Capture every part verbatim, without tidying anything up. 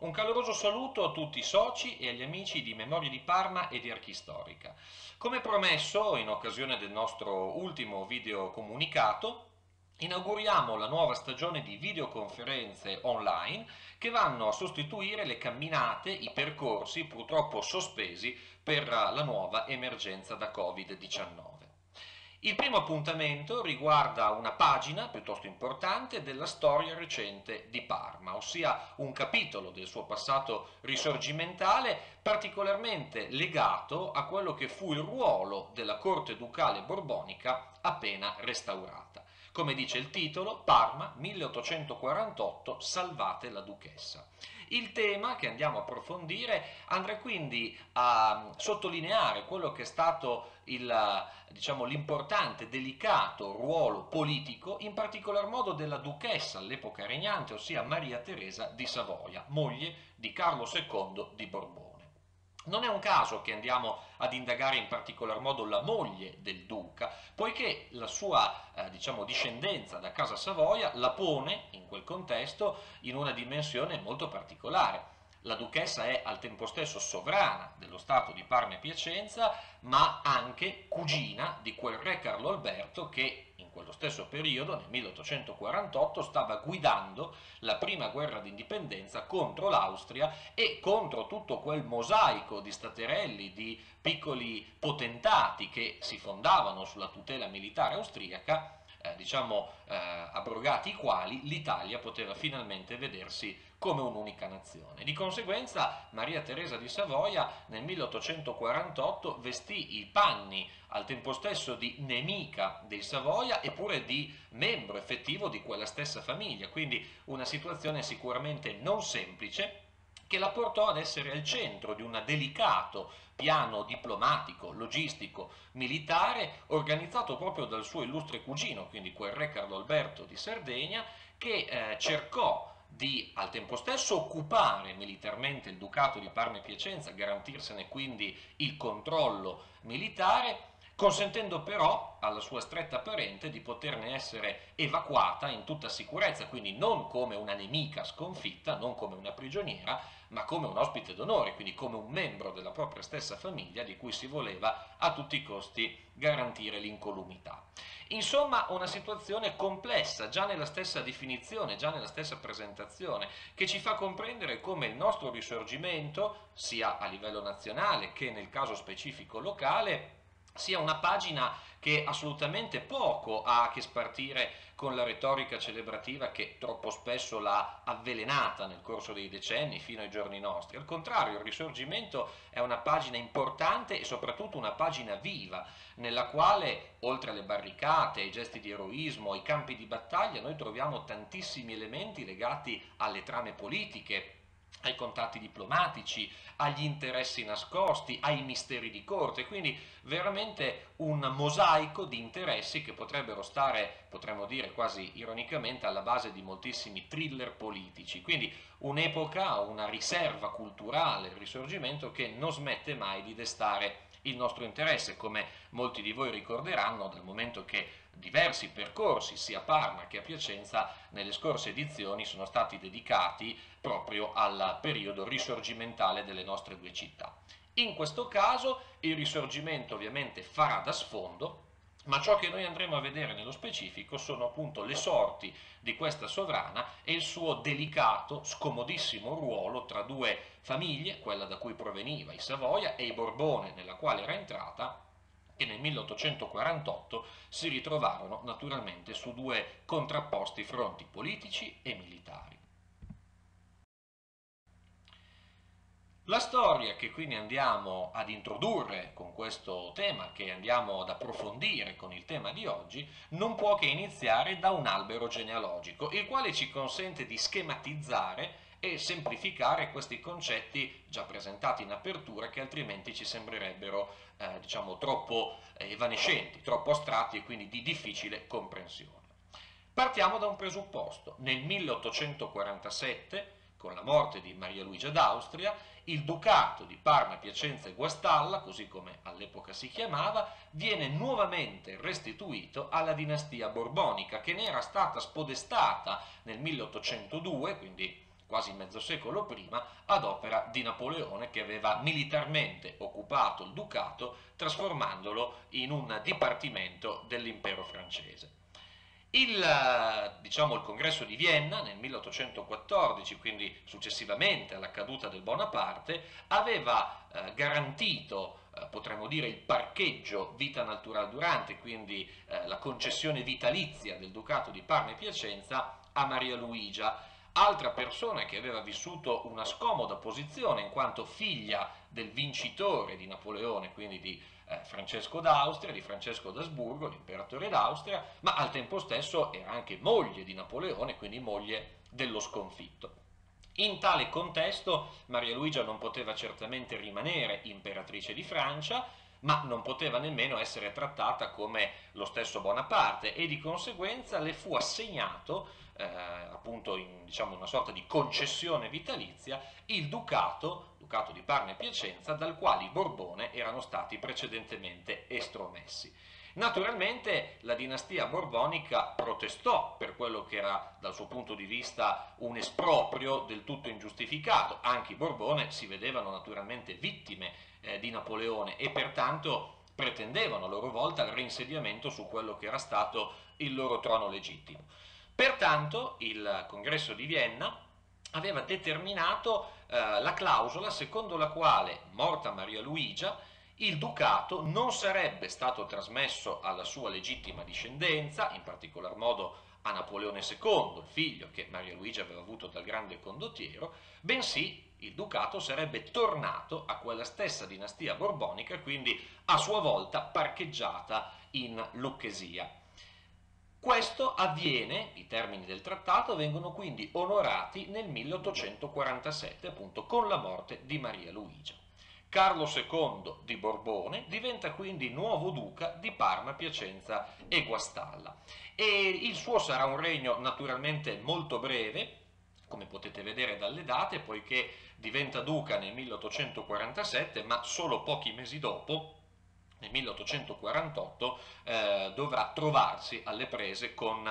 Un caloroso saluto a tutti i soci e agli amici di Memorie di Parma e di Archistorica. Come promesso, in occasione del nostro ultimo video comunicato, inauguriamo la nuova stagione di videoconferenze online che vanno a sostituire le camminate, i percorsi purtroppo sospesi per la nuova emergenza da Covid diciannove. Il primo appuntamento riguarda una pagina piuttosto importante della storia recente di Parma, ossia un capitolo del suo passato risorgimentale particolarmente legato a quello che fu il ruolo della corte ducale borbonica appena restaurata. Come dice il titolo, Parma milleottocentoquarantotto, salvate la duchessa. Il tema che andiamo a approfondire andrà quindi a sottolineare quello che è stato il, diciamo, l'importante, delicato ruolo politico, in particolar modo della duchessa all'epoca regnante, ossia Maria Teresa di Savoia, moglie di Carlo secondo di Borbone. Non è un caso che andiamo ad indagare in particolar modo la moglie del duca, poiché la sua eh, diciamo, discendenza da casa Savoia la pone, in quel contesto, in una dimensione molto particolare. La duchessa è al tempo stesso sovrana dello Stato di Parma e Piacenza, ma anche cugina di quel re Carlo Alberto che in quello stesso periodo, nel milleottocentoquarantotto, stava guidando la prima guerra d'indipendenza contro l'Austria e contro tutto quel mosaico di staterelli, di piccoli potentati che si fondavano sulla tutela militare austriaca, eh, diciamo eh, abrogati i quali l'Italia poteva finalmente vedersi come un'unica nazione. Di conseguenza Maria Teresa di Savoia nel milleottocentoquarantotto vestì i panni al tempo stesso di nemica dei Savoia eppure di membro effettivo di quella stessa famiglia, quindi una situazione sicuramente non semplice che la portò ad essere al centro di un delicato piano diplomatico, logistico, militare organizzato proprio dal suo illustre cugino, quindi quel re Carlo Alberto di Sardegna, che eh, cercò di al tempo stesso occupare militarmente il ducato di Parma e Piacenza, garantirsene quindi il controllo militare, consentendo però alla sua stretta parente di poterne essere evacuata in tutta sicurezza, quindi non come una nemica sconfitta, non come una prigioniera, ma come un ospite d'onore, quindi come un membro della propria stessa famiglia di cui si voleva a tutti i costi garantire l'incolumità. Insomma, una situazione complessa, già nella stessa definizione, già nella stessa presentazione, che ci fa comprendere come il nostro risorgimento, sia a livello nazionale che nel caso specifico locale, sia una pagina che assolutamente poco ha a che spartire con la retorica celebrativa che troppo spesso l'ha avvelenata nel corso dei decenni fino ai giorni nostri. Al contrario, il Risorgimento è una pagina importante e soprattutto una pagina viva, nella quale, oltre alle barricate, ai gesti di eroismo, ai campi di battaglia, noi troviamo tantissimi elementi legati alle trame politiche, ai contatti diplomatici, agli interessi nascosti, ai misteri di corte, quindi veramente un mosaico di interessi che potrebbero stare, potremmo dire quasi ironicamente, alla base di moltissimi thriller politici. Quindi un'epoca, una riserva culturale, il Risorgimento, che non smette mai di destare il nostro interesse, come molti di voi ricorderanno, dal momento che diversi percorsi sia a Parma che a Piacenza nelle scorse edizioni sono stati dedicati proprio al periodo risorgimentale delle nostre due città. In questo caso il Risorgimento ovviamente farà da sfondo, ma ciò che noi andremo a vedere nello specifico sono appunto le sorti di questa sovrana e il suo delicato, scomodissimo ruolo tra due famiglie, quella da cui proveniva, i Savoia, e i Borbone, nella quale era entrata, che nel milleottocentoquarantotto si ritrovarono naturalmente su due contrapposti fronti politici e militari. La storia che quindi andiamo ad introdurre con questo tema, che andiamo ad approfondire con il tema di oggi, non può che iniziare da un albero genealogico, il quale ci consente di schematizzare e semplificare questi concetti già presentati in apertura che altrimenti ci sembrerebbero eh, diciamo troppo evanescenti, troppo astratti e quindi di difficile comprensione. Partiamo da un presupposto. Nel milleottocentoquarantasette, con la morte di Maria Luigia d'Austria, il ducato di Parma, Piacenza e Guastalla, così come all'epoca si chiamava, viene nuovamente restituito alla dinastia borbonica, che ne era stata spodestata nel milleottocentodue, quindi quasi mezzo secolo prima, ad opera di Napoleone, che aveva militarmente occupato il ducato trasformandolo in un dipartimento dell'impero francese. Il, diciamo, il congresso di Vienna nel milleottocentoquattordici, quindi successivamente alla caduta del Bonaparte, aveva eh, garantito, eh, potremmo dire, il parcheggio vita natural durante, quindi eh, la concessione vitalizia del Ducato di Parma e Piacenza a Maria Luigia, altra persona che aveva vissuto una scomoda posizione in quanto figlia del vincitore di Napoleone, quindi di eh, Francesco d'Austria, di Francesco d'Asburgo, l'imperatore d'Austria, ma al tempo stesso era anche moglie di Napoleone, quindi moglie dello sconfitto. In tale contesto Maria Luigia non poteva certamente rimanere imperatrice di Francia, ma non poteva nemmeno essere trattata come lo stesso Bonaparte e di conseguenza le fu assegnato, eh, appunto in diciamo, una sorta di concessione vitalizia, il ducato, ducato di Parma e Piacenza, dal quale i Borbone erano stati precedentemente estromessi. Naturalmente la dinastia borbonica protestò per quello che era dal suo punto di vista un esproprio del tutto ingiustificato, anche i Borbone si vedevano naturalmente vittime eh, di Napoleone e pertanto pretendevano a loro volta il reinsediamento su quello che era stato il loro trono legittimo. Pertanto il congresso di Vienna aveva determinato eh, la clausola secondo la quale, morta Maria Luigia, il ducato non sarebbe stato trasmesso alla sua legittima discendenza, in particolar modo a Napoleone secondo, il figlio che Maria Luigia aveva avuto dal grande condottiero, bensì il ducato sarebbe tornato a quella stessa dinastia borbonica, quindi a sua volta parcheggiata in Lucchesia. Questo avviene, i termini del trattato vengono quindi onorati nel milleottocentoquarantasette, appunto con la morte di Maria Luigia. Carlo secondo di Borbone diventa quindi nuovo duca di Parma, Piacenza e Guastalla e il suo sarà un regno naturalmente molto breve, come potete vedere dalle date, poiché diventa duca nel milleottocentoquarantasette, ma solo pochi mesi dopo, nel milleottocentoquarantotto, eh, dovrà trovarsi alle prese con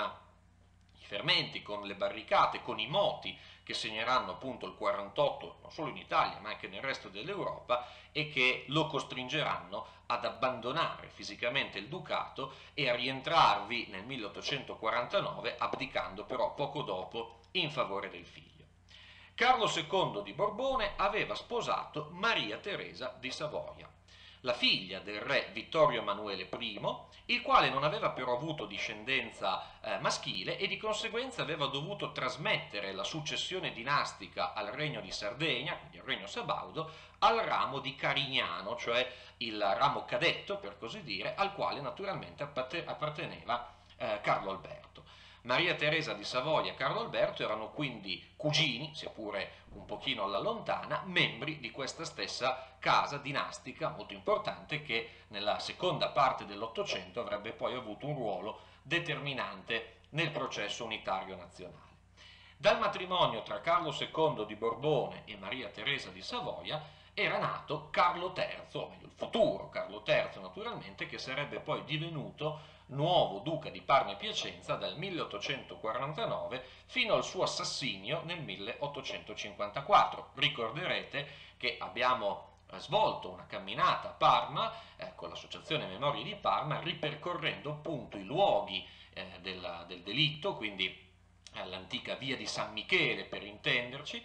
i fermenti, con le barricate, con i moti che segneranno appunto il quarantotto non solo in Italia ma anche nel resto dell'Europa e che lo costringeranno ad abbandonare fisicamente il ducato e a rientrarvi nel milleottocentoquarantanove, abdicando però poco dopo in favore del figlio. Carlo secondo di Borbone aveva sposato Maria Teresa di Savoia, la figlia del re Vittorio Emanuele primo, il quale non aveva però avuto discendenza eh, maschile e di conseguenza aveva dovuto trasmettere la successione dinastica al regno di Sardegna, quindi al regno sabaudo, al ramo di Carignano, cioè il ramo cadetto, per così dire, al quale naturalmente apparteneva eh, Carlo Alberto. Maria Teresa di Savoia e Carlo Alberto erano quindi cugini, seppure un pochino alla lontana, membri di questa stessa casa dinastica molto importante che nella seconda parte dell'Ottocento avrebbe poi avuto un ruolo determinante nel processo unitario nazionale. Dal matrimonio tra Carlo secondo di Borbone e Maria Teresa di Savoia era nato Carlo terzo, o meglio il futuro Carlo terzo naturalmente, che sarebbe poi divenuto nuovo duca di Parma e Piacenza dal milleottocentoquarantanove fino al suo assassinio nel milleottocentocinquantaquattro. Ricorderete che abbiamo svolto una camminata a Parma eh, con l'associazione Memorie di Parma, ripercorrendo appunto i luoghi eh, del, del delitto, quindi all'antica via di San Michele per intenderci,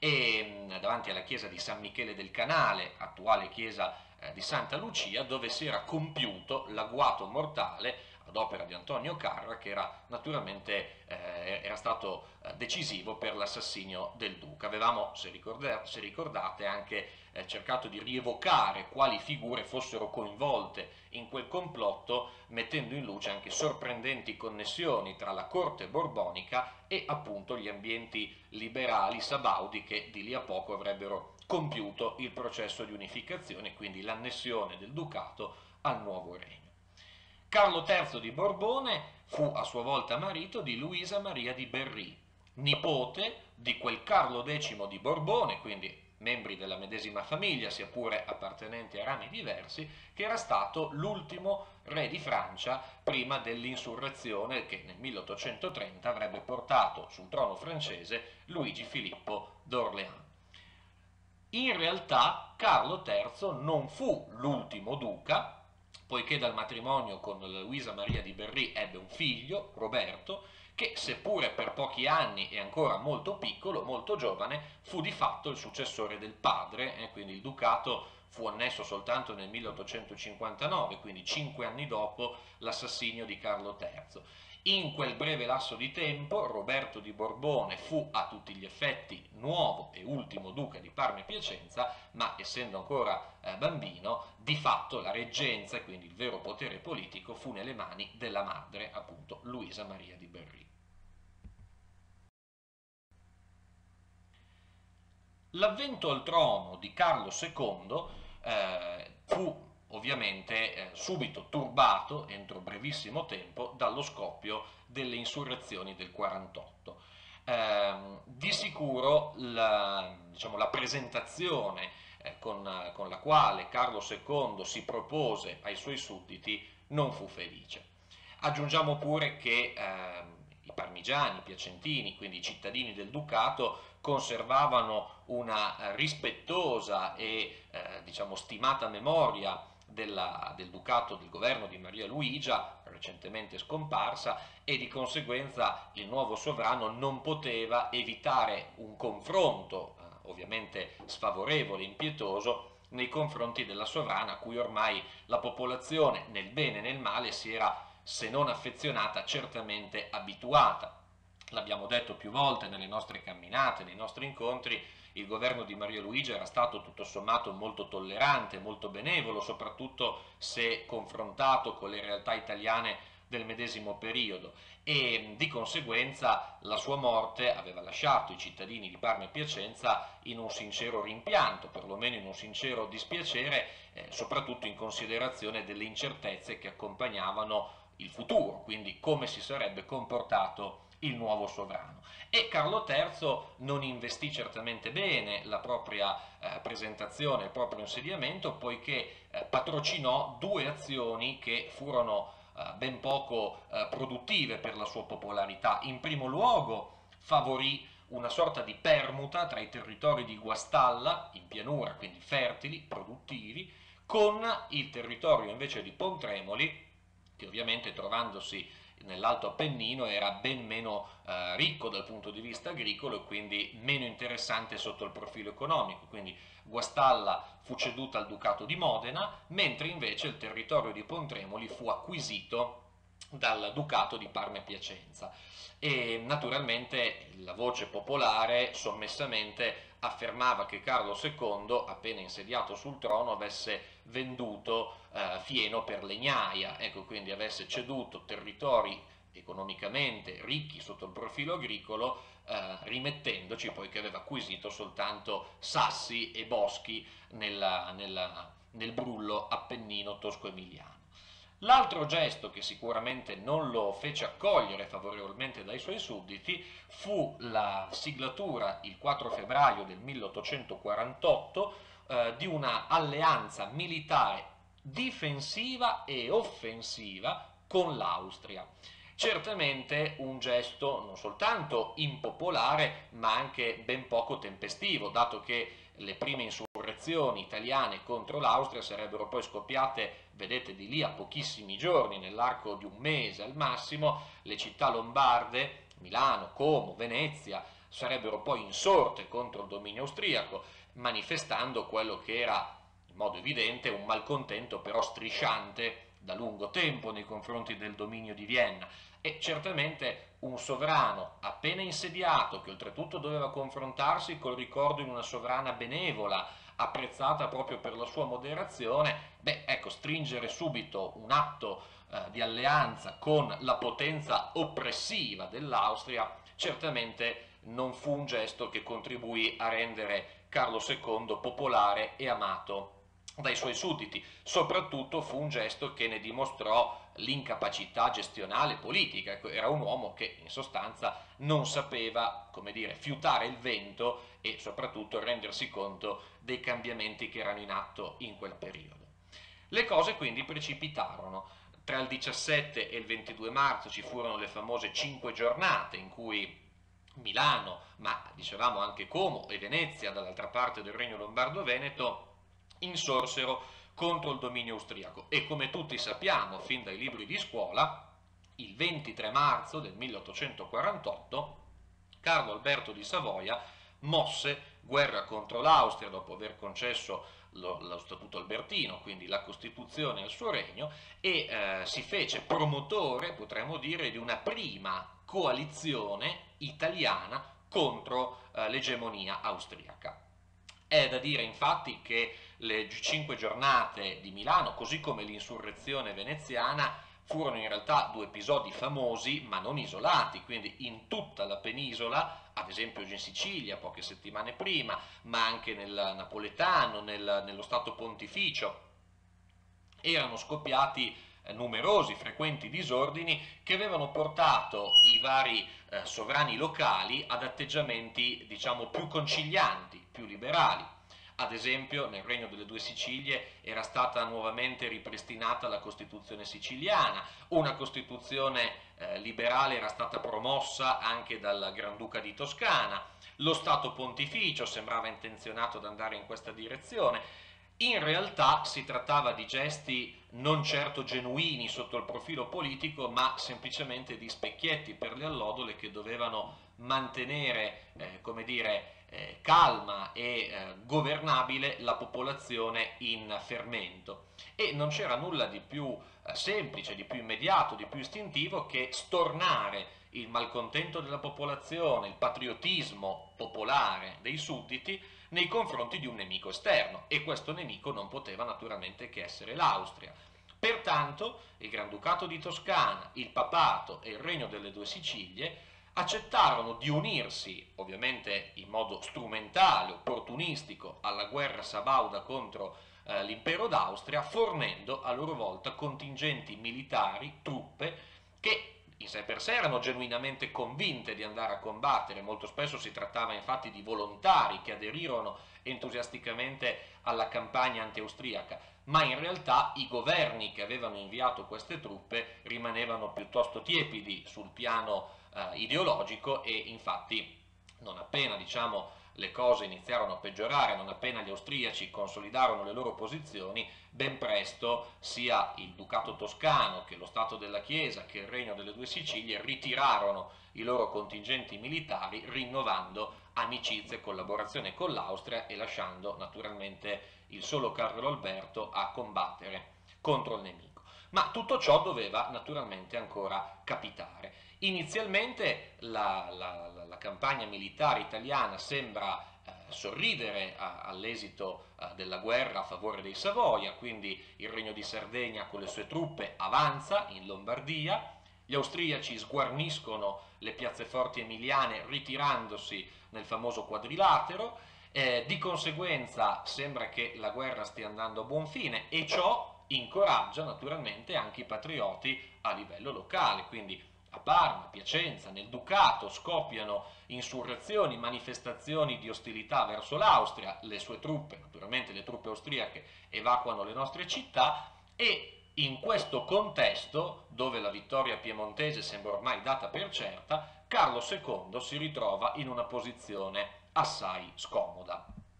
e davanti alla chiesa di San Michele del Canale, attuale chiesa eh, di Santa Lucia, dove si era compiuto l'agguato mortale ad opera di Antonio Carra, che era naturalmente eh, era stato eh, decisivo per l'assassinio del duca. Avevamo, se ricordate, se ricordate anche eh, cercato di rievocare quali figure fossero coinvolte in quel complotto, mettendo in luce anche sorprendenti connessioni tra la corte borbonica e appunto gli ambienti liberali sabaudi che di lì a poco avrebbero compiuto il processo di unificazione, quindi l'annessione del ducato al nuovo regno. Carlo terzo di Borbone fu a sua volta marito di Luisa Maria di Berry, nipote di quel Carlo decimo di Borbone, quindi membri della medesima famiglia, sia pure appartenenti a rami diversi, che era stato l'ultimo re di Francia prima dell'insurrezione che nel milleottocentotrenta avrebbe portato sul trono francese Luigi Filippo d'Orléans. In realtà Carlo terzo non fu l'ultimo duca, poiché dal matrimonio con Luisa Maria di Berry ebbe un figlio, Roberto, che seppure per pochi anni e ancora molto piccolo, molto giovane, fu di fatto il successore del padre, eh, quindi il ducato fu annesso soltanto nel milleottocentocinquantanove, quindi cinque anni dopo l'assassinio di Carlo terzo. In quel breve lasso di tempo Roberto di Borbone fu a tutti gli effetti nuovo e ultimo duca di Parma e Piacenza, ma essendo ancora eh, bambino, di fatto la reggenza e quindi il vero potere politico fu nelle mani della madre, appunto Luisa Maria di Berry. L'avvento al trono di Carlo secondo eh, fu ovviamente eh, subito turbato entro brevissimo tempo dallo scoppio delle insurrezioni del quarantotto. Eh, di sicuro la, diciamo, la presentazione eh, con, con la quale Carlo secondo si propose ai suoi sudditi non fu felice. Aggiungiamo pure che eh, i parmigiani, i piacentini, quindi i cittadini del ducato, conservavano una rispettosa e eh, diciamo stimata memoria della, del ducato del governo di Maria Luigia, recentemente scomparsa, e di conseguenza il nuovo sovrano non poteva evitare un confronto, eh, ovviamente sfavorevole e impietoso, nei confronti della sovrana a cui ormai la popolazione, nel bene e nel male, si era, se non affezionata, certamente abituata. L'abbiamo detto più volte nelle nostre camminate, nei nostri incontri, il governo di Maria Luigia era stato tutto sommato molto tollerante, molto benevolo, soprattutto se confrontato con le realtà italiane del medesimo periodo, e di conseguenza la sua morte aveva lasciato i cittadini di Parma e Piacenza in un sincero rimpianto, perlomeno in un sincero dispiacere, eh, soprattutto in considerazione delle incertezze che accompagnavano il futuro, quindi come si sarebbe comportato il nuovo sovrano. E Carlo terzo non investì certamente bene la propria eh, presentazione, il proprio insediamento, poiché eh, patrocinò due azioni che furono eh, ben poco eh, produttive per la sua popolarità. In primo luogo favorì una sorta di permuta tra i territori di Guastalla, in pianura, quindi fertili, produttivi, con il territorio invece di Pontremoli, che ovviamente trovandosi nell'Alto Appennino era ben meno eh, ricco dal punto di vista agricolo e quindi meno interessante sotto il profilo economico. Quindi Guastalla fu ceduta al Ducato di Modena, mentre invece il territorio di Pontremoli fu acquisito dal Ducato di Parma e Piacenza. E naturalmente la voce popolare sommessamente affermava che Carlo secondo, appena insediato sul trono, avesse venduto eh, fieno per legnaia, ecco, quindi avesse ceduto territori economicamente ricchi sotto il profilo agricolo, eh, rimettendoci poi che aveva acquisito soltanto sassi e boschi nella, nella, nel brullo appennino tosco-emiliano. L'altro gesto che sicuramente non lo fece accogliere favorevolmente dai suoi sudditi fu la siglatura il quattro febbraio del milleottocentoquarantotto eh, di una alleanza militare difensiva e offensiva con l'Austria. Certamente un gesto non soltanto impopolare, ma anche ben poco tempestivo, dato che le prime insurrezioni italiane contro l'Austria sarebbero poi scoppiate, vedete, di lì a pochissimi giorni, nell'arco di un mese al massimo. Le città lombarde, Milano, Como, Venezia, sarebbero poi insorte contro il dominio austriaco, manifestando quello che era, in modo evidente, un malcontento però strisciante da lungo tempo nei confronti del dominio di Vienna. E certamente un sovrano appena insediato, che oltretutto doveva confrontarsi col ricordo di una sovrana benevola, apprezzata proprio per la sua moderazione, beh, ecco, stringere subito un atto eh, di alleanza con la potenza oppressiva dell'Austria certamente non fu un gesto che contribuì a rendere Carlo secondo popolare e amato dai suoi sudditi. Soprattutto fu un gesto che ne dimostrò l'incapacità gestionale politica. Ecco, era un uomo che in sostanza non sapeva, come dire, fiutare il vento e soprattutto rendersi conto dei cambiamenti che erano in atto in quel periodo. Le cose quindi precipitarono. Tra il diciassette e il ventidue marzo ci furono le famose cinque giornate in cui Milano, ma dicevamo anche Como e Venezia, dall'altra parte del Regno Lombardo-Veneto, insorsero contro il dominio austriaco. E come tutti sappiamo, fin dai libri di scuola, il ventitré marzo del milleottocentoquarantotto Carlo Alberto di Savoia mosse guerra contro l'Austria dopo aver concesso lo, lo Statuto Albertino, quindi la Costituzione al suo regno, e eh, si fece promotore, potremmo dire, di una prima coalizione italiana contro eh, l'egemonia austriaca. È da dire infatti che le cinque giornate di Milano, così come l'insurrezione veneziana, furono in realtà due episodi famosi ma non isolati, quindi in tutta la penisola, ad esempio in Sicilia poche settimane prima, ma anche nel napoletano, nel, nello Stato Pontificio, erano scoppiati eh, numerosi, frequenti disordini che avevano portato i vari eh, sovrani locali ad atteggiamenti, diciamo, più concilianti, più liberali. Ad esempio, nel Regno delle Due Sicilie era stata nuovamente ripristinata la Costituzione siciliana, una Costituzione eh, liberale era stata promossa anche dal Granduca di Toscana, lo Stato Pontificio sembrava intenzionato ad andare in questa direzione. In realtà si trattava di gesti non certo genuini sotto il profilo politico, ma semplicemente di specchietti per le allodole che dovevano mantenere, eh, come dire, eh, calma e eh, governabile la popolazione in fermento. E non c'era nulla di più eh, semplice, di più immediato, di più istintivo che stornare il malcontento della popolazione, il patriottismo popolare dei sudditi nei confronti di un nemico esterno, e questo nemico non poteva naturalmente che essere l'Austria. Pertanto il Granducato di Toscana, il Papato e il Regno delle Due Sicilie accettarono di unirsi, ovviamente in modo strumentale, opportunistico, alla guerra sabauda contro eh, l'impero d'Austria, fornendo a loro volta contingenti militari, truppe, che in sé per sé erano genuinamente convinte di andare a combattere. Molto spesso si trattava infatti di volontari che aderirono entusiasticamente alla campagna anti-austriaca, ma in realtà i governi che avevano inviato queste truppe rimanevano piuttosto tiepidi sul piano eh, ideologico, e infatti non appena, diciamo, le cose iniziarono a peggiorare, non appena gli austriaci consolidarono le loro posizioni, ben presto sia il Ducato Toscano che lo Stato della Chiesa che il Regno delle Due Sicilie ritirarono i loro contingenti militari, rinnovando amicizie e collaborazione con l'Austria e lasciando naturalmente il solo Carlo Alberto a combattere contro il nemico. Ma tutto ciò doveva naturalmente ancora capitare. Inizialmente la, la, la, la campagna militare italiana sembra eh, sorridere a, all'esito eh, della guerra a favore dei Savoia, quindi il Regno di Sardegna con le sue truppe avanza in Lombardia, gli austriaci sguarniscono le piazzeforti emiliane ritirandosi nel famoso quadrilatero, eh, di conseguenza sembra che la guerra stia andando a buon fine, e ciò incoraggia naturalmente anche i patrioti a livello locale, quindi a Parma, Piacenza, nel Ducato scoppiano insurrezioni, manifestazioni di ostilità verso l'Austria, le sue truppe, naturalmente le truppe austriache, evacuano le nostre città, e in questo contesto, dove la vittoria piemontese sembra ormai data per certa, Carlo secondo si ritrova in una posizione assai scomoda.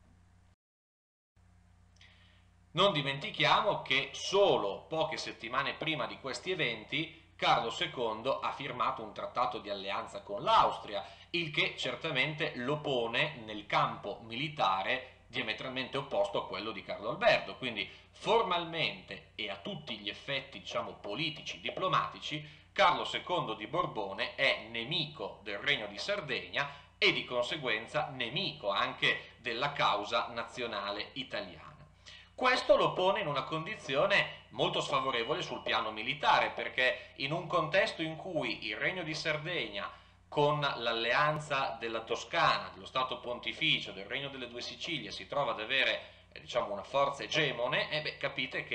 Non dimentichiamo che solo poche settimane prima di questi eventi Carlo secondo ha firmato un trattato di alleanza con l'Austria, il che certamente lo pone nel campo militare diametralmente opposto a quello di Carlo Alberto, quindi formalmente e a tutti gli effetti, diciamo, politici, diplomatici, Carlo secondo di Borbone è nemico del Regno di Sardegna e di conseguenza nemico anche della causa nazionale italiana. Questo lo pone in una condizione molto sfavorevole sul piano militare, perché in un contesto in cui il Regno di Sardegna, con l'alleanza della Toscana, dello Stato Pontificio, del Regno delle Due Sicilie, si trova ad avere eh, diciamo una forza egemone, e beh, capite che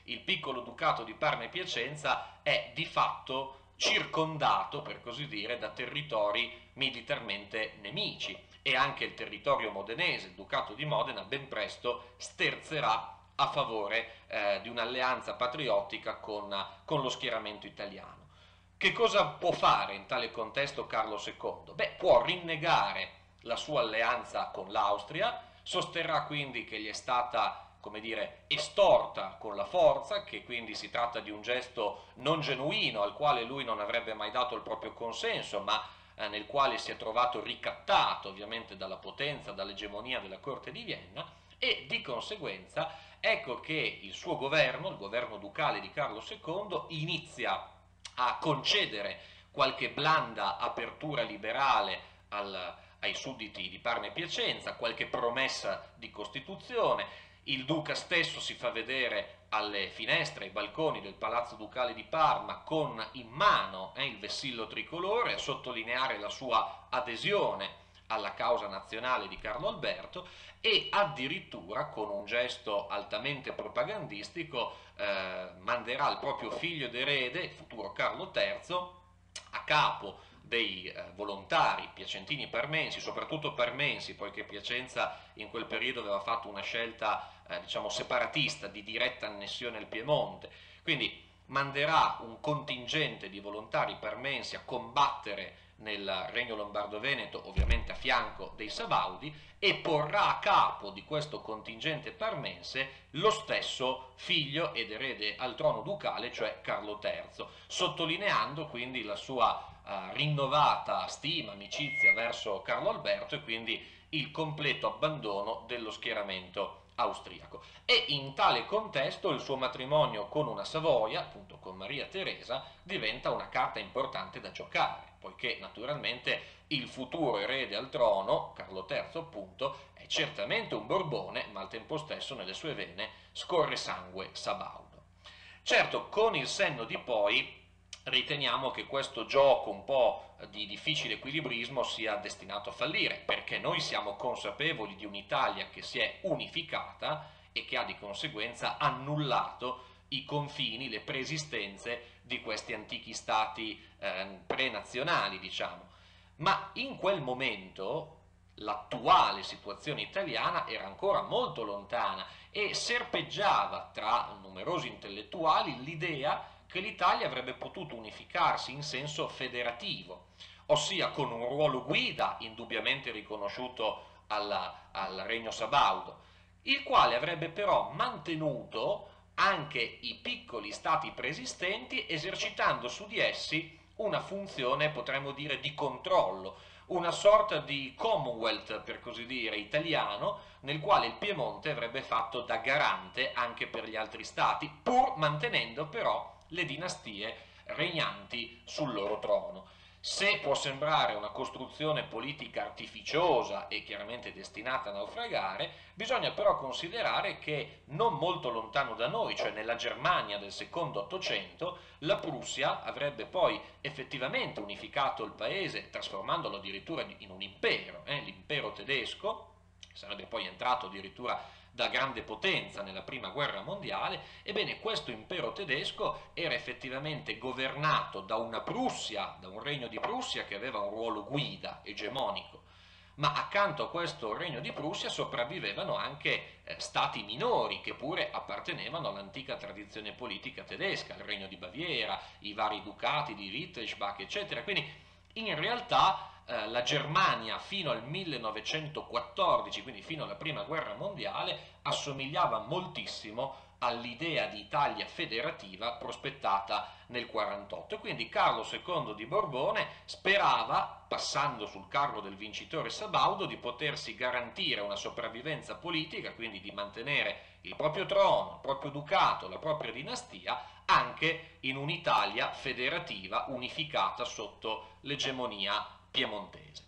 il piccolo ducato di Parma e Piacenza è di fatto circondato, per così dire, da territori militarmente nemici, e anche il territorio modenese, il ducato di Modena, ben presto sterzerà a favore eh, di un'alleanza patriottica con, con lo schieramento italiano. Che cosa può fare in tale contesto Carlo secondo? Beh, può rinnegare la sua alleanza con l'Austria, sosterrà quindi che gli è stata, come dire, estorta con la forza, che quindi si tratta di un gesto non genuino al quale lui non avrebbe mai dato il proprio consenso, ma eh, nel quale si è trovato ricattato ovviamente dalla potenza, dall'egemonia della corte di Vienna, e di conseguenza ecco che il suo governo, il governo ducale di Carlo secondo, inizia a concedere qualche blanda apertura liberale al, ai sudditi di Parma e Piacenza, qualche promessa di Costituzione. Il duca stesso si fa vedere alle finestre, ai balconi del Palazzo Ducale di Parma con in mano eh, il vessillo tricolore, a sottolineare la sua adesione alla causa nazionale di Carlo Alberto, e addirittura con un gesto altamente propagandistico eh, manderà il proprio figlio ed erede, il futuro Carlo terzo, a capo dei eh, volontari piacentini e parmensi, soprattutto parmensi, poiché Piacenza in quel periodo aveva fatto una scelta eh, diciamo separatista di diretta annessione al Piemonte, quindi manderà un contingente di volontari parmensi a combattere nel Regno Lombardo-Veneto, ovviamente a fianco dei Sabaudi, e porrà a capo di questo contingente parmense lo stesso figlio ed erede al trono ducale, cioè Carlo terzo, sottolineando quindi la sua uh, rinnovata stima, amicizia verso Carlo Alberto e quindi il completo abbandono dello schieramento austriaco. E in tale contesto il suo matrimonio con una Savoia, appunto con Maria Teresa, diventa una carta importante da giocare, poiché naturalmente il futuro erede al trono, Carlo terzo appunto, è certamente un Borbone, ma al tempo stesso nelle sue vene scorre sangue sabaudo. Certo, con il senno di poi riteniamo che questo gioco un po' di difficile equilibrismo sia destinato a fallire, perché noi siamo consapevoli di un'Italia che si è unificata e che ha di conseguenza annullato i confini, le preesistenze di questi antichi stati eh, prenazionali, diciamo. Ma in quel momento l'attuale situazione italiana era ancora molto lontana e serpeggiava tra numerosi intellettuali l'idea che l'Italia avrebbe potuto unificarsi in senso federativo, ossia con un ruolo guida indubbiamente riconosciuto alla, al Regno Sabaudo, il quale avrebbe però mantenuto anche i piccoli stati preesistenti, esercitando su di essi una funzione, potremmo dire, di controllo, una sorta di Commonwealth, per così dire, italiano, nel quale il Piemonte avrebbe fatto da garante anche per gli altri stati, pur mantenendo però le dinastie regnanti sul loro trono. Se può sembrare una costruzione politica artificiosa e chiaramente destinata a naufragare, bisogna però considerare che non molto lontano da noi, cioè nella Germania del secondo Ottocento, la Prussia avrebbe poi effettivamente unificato il paese, trasformandolo addirittura in un impero, eh, l'impero tedesco, sarebbe poi entrato addirittura da grande potenza nella prima guerra mondiale. Ebbene, questo impero tedesco era effettivamente governato da una Prussia, da un regno di Prussia che aveva un ruolo guida, egemonico, ma accanto a questo regno di Prussia sopravvivevano anche eh, stati minori che pure appartenevano all'antica tradizione politica tedesca, il regno di Baviera, i vari ducati di Wittelsbach, eccetera. Quindi in realtà la Germania fino al millenovecentoquattordici, quindi fino alla prima guerra mondiale, assomigliava moltissimo all'idea di Italia federativa prospettata nel quarantotto, e quindi Carlo secondo di Borbone sperava, passando sul carro del vincitore Sabaudo, di potersi garantire una sopravvivenza politica, quindi di mantenere il proprio trono, il proprio ducato, la propria dinastia, anche in un'Italia federativa unificata sotto l'egemonia piemontese.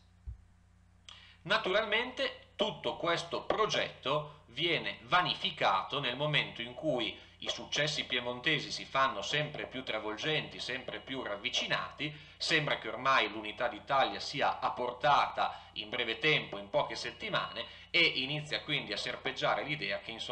Naturalmente tutto questo progetto viene vanificato nel momento in cui i successi piemontesi si fanno sempre più travolgenti, sempre più ravvicinati, sembra che ormai l'unità d'Italia sia a portata in breve tempo, in poche settimane, e inizia quindi a serpeggiare l'idea che insomma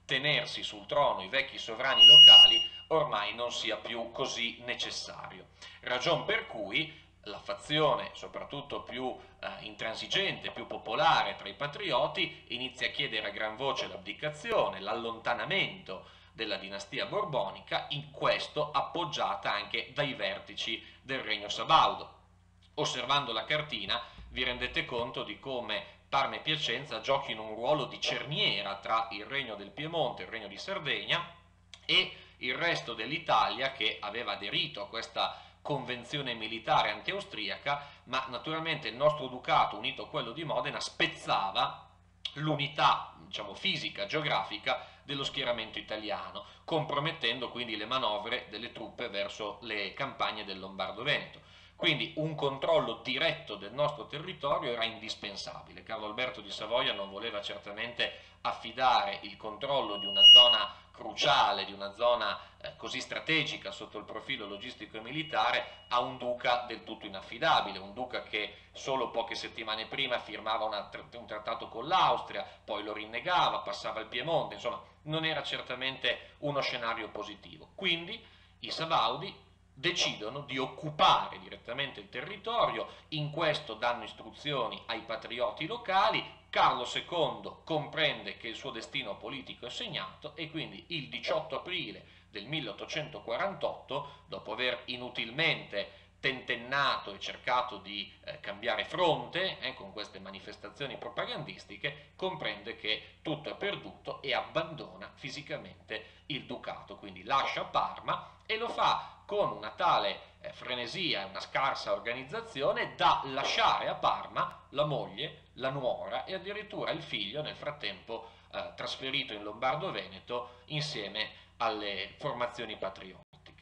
tenersi sul trono i vecchi sovrani locali ormai non sia più così necessario. Ragion per cui la fazione, soprattutto più eh, intransigente, più popolare tra i patrioti, inizia a chiedere a gran voce l'abdicazione, l'allontanamento della dinastia borbonica, in questo appoggiata anche dai vertici del regno sabaudo. Osservando la cartina vi rendete conto di come Parma e Piacenza giochino un ruolo di cerniera tra il regno del Piemonte, il regno di Sardegna e il resto dell'Italia, che aveva aderito a questa convenzione militare anti-austriaca, ma naturalmente il nostro ducato, unito a quello di Modena, spezzava l'unità, diciamo, fisica, geografica dello schieramento italiano, compromettendo quindi le manovre delle truppe verso le campagne del Lombardo-Veneto. Quindi un controllo diretto del nostro territorio era indispensabile. Carlo Alberto di Savoia non voleva certamente affidare il controllo di una zona cruciale, di una zona eh, così strategica sotto il profilo logistico e militare, a un duca del tutto inaffidabile, un duca che solo poche settimane prima firmava una, un trattato con l'Austria, poi lo rinnegava, passava al Piemonte, insomma non era certamente uno scenario positivo. Quindi i Sabaudi decidono di occupare direttamente il territorio, in questo danno istruzioni ai patrioti locali. Carlo secondo comprende che il suo destino politico è segnato e quindi il diciotto aprile del milleottocentoquarantotto, dopo aver inutilmente tentennato e cercato di eh, cambiare fronte eh, con queste manifestazioni propagandistiche, comprende che tutto è perduto e abbandona fisicamente il ducato, quindi lascia Parma e lo fa con una tale eh, frenesia e una scarsa organizzazione da lasciare a Parma la moglie, la nuora e addirittura il figlio, nel frattempo eh, trasferito in Lombardo-Veneto insieme alle formazioni patriottiche.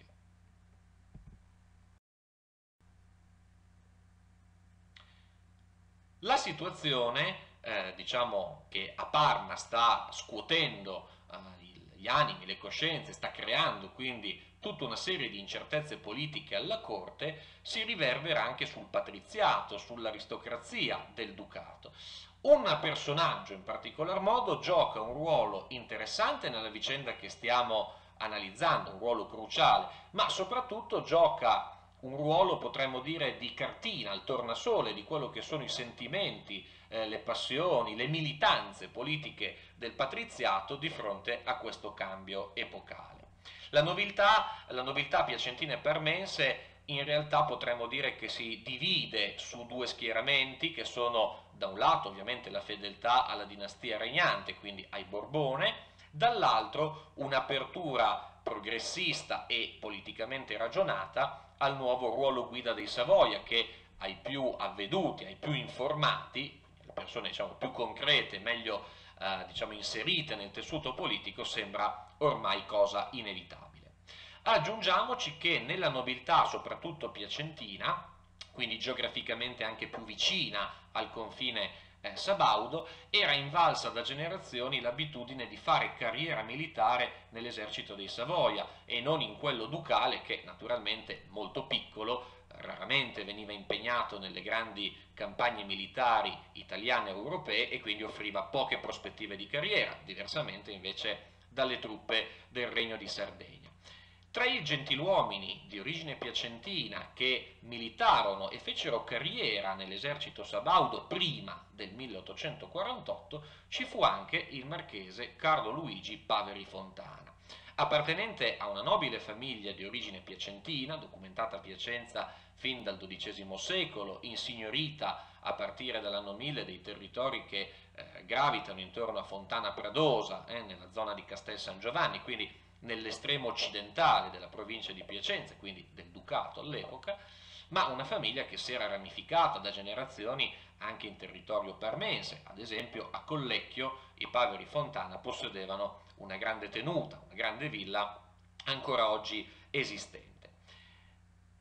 La situazione, eh, diciamo, che a Parma sta scuotendo eh, gli animi, le coscienze, sta creando quindi tutta una serie di incertezze politiche alla corte, si riverbera anche sul patriziato, sull'aristocrazia del ducato. Un personaggio in particolar modo gioca un ruolo interessante nella vicenda che stiamo analizzando, un ruolo cruciale, ma soprattutto gioca un ruolo, potremmo dire, di cartina, al tornasole di quello che sono i sentimenti, eh, le passioni, le militanze politiche del patriziato di fronte a questo cambio epocale. La nobiltà, la nobiltà piacentina e parmense in realtà potremmo dire che si divide su due schieramenti che sono da un lato ovviamente la fedeltà alla dinastia regnante, quindi ai Borbone, dall'altro un'apertura progressista e politicamente ragionata al nuovo ruolo guida dei Savoia, che ai più avveduti, ai più informati, le persone diciamo più concrete, meglio eh, diciamo inserite nel tessuto politico, sembra ormai cosa inevitabile. Aggiungiamoci che nella nobiltà, soprattutto piacentina, quindi geograficamente anche più vicina al confine eh, sabaudo, era invalsa da generazioni l'abitudine di fare carriera militare nell'esercito dei Savoia e non in quello ducale che naturalmente molto piccolo, raramente veniva impegnato nelle grandi campagne militari italiane e europee e quindi offriva poche prospettive di carriera, diversamente invece dalle truppe del Regno di Sardegna. Tra i gentiluomini di origine piacentina che militarono e fecero carriera nell'esercito sabaudo prima del milleottocentoquarantotto ci fu anche il marchese Carlo Luigi Paveri Fontana. Appartenente a una nobile famiglia di origine piacentina, documentata a Piacenza fin dal dodicesimo secolo, insignorita a partire dall'anno mille dei territori che eh, gravitano intorno a Fontana Pradosa, eh, nella zona di Castel San Giovanni, quindi nell'estremo occidentale della provincia di Piacenza, quindi del ducato all'epoca, ma una famiglia che si era ramificata da generazioni anche in territorio parmense. Ad esempio a Collecchio i Paveri Fontana possedevano una grande tenuta, una grande villa ancora oggi esistente.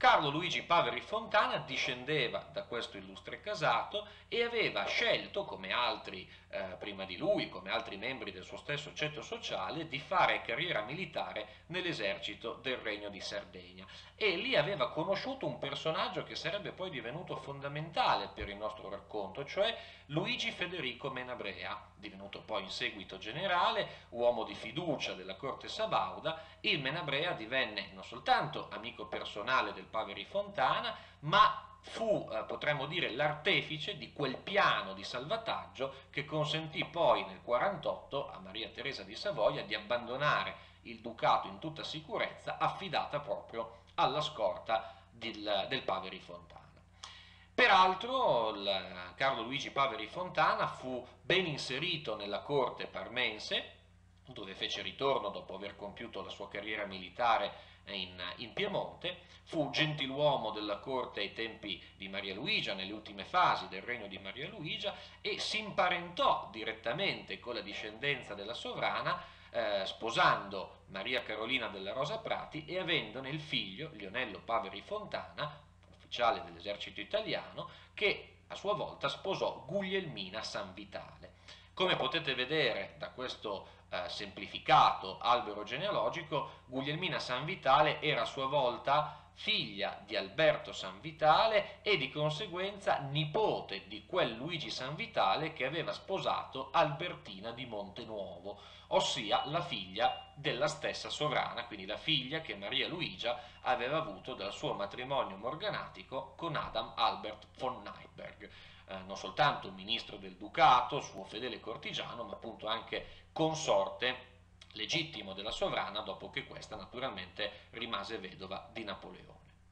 Carlo Luigi Paveri Fontana discendeva da questo illustre casato e aveva scelto, come altri eh, prima di lui, come altri membri del suo stesso ceto sociale, di fare carriera militare nell'esercito del Regno di Sardegna. E lì aveva conosciuto un personaggio che sarebbe poi divenuto fondamentale per il nostro racconto, cioè Luigi Federico Menabrea, divenuto poi in seguito generale, uomo di fiducia della corte sabauda. Il Menabrea divenne non soltanto amico personale del Paveri Fontana, ma fu, eh, potremmo dire, l'artefice di quel piano di salvataggio che consentì poi nel quarantotto a Maria Teresa di Savoia di abbandonare il ducato in tutta sicurezza, affidata proprio alla scorta del, del Paveri Fontana. Peraltro il Carlo Luigi Paveri Fontana fu ben inserito nella corte parmense, dove fece ritorno dopo aver compiuto la sua carriera militare in, in Piemonte, fu gentiluomo della corte ai tempi di Maria Luigia, nelle ultime fasi del regno di Maria Luigia, e si imparentò direttamente con la discendenza della sovrana, eh, sposando Maria Carolina della Rosa Prati e avendone il figlio Lionello Paveri Fontana, ufficiale dell'esercito italiano, che a sua volta sposò Guglielmina Sanvitale. Come potete vedere da questo eh, semplificato albero genealogico, Guglielmina Sanvitale era a sua volta figlia di Alberto Sanvitale e di conseguenza nipote di quel Luigi Sanvitale che aveva sposato Albertina di Montenuovo, ossia la figlia della stessa sovrana, quindi la figlia che Maria Luigia aveva avuto dal suo matrimonio morganatico con Adam Albert von Neipperg. Eh, non soltanto un ministro del ducato, suo fedele cortigiano, ma appunto anche consorte legittimo della sovrana dopo che questa naturalmente rimase vedova di Napoleone.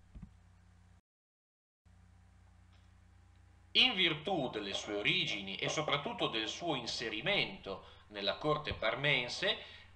In virtù delle sue origini e soprattutto del suo inserimento nella corte parmense,